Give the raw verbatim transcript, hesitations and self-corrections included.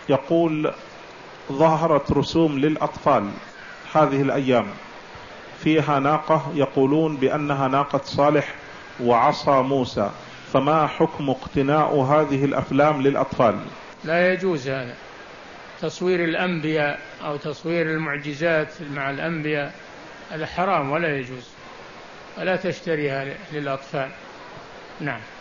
يقول: ظهرت رسوم للأطفال هذه الأيام فيها ناقة يقولون بأنها ناقة صالح وعصا موسى، فما حكم اقتناء هذه الأفلام للأطفال؟ لا يجوز هذا، تصوير الأنبياء أو تصوير المعجزات مع الأنبياء هذا حرام ولا يجوز، ولا تشتريها للأطفال. نعم.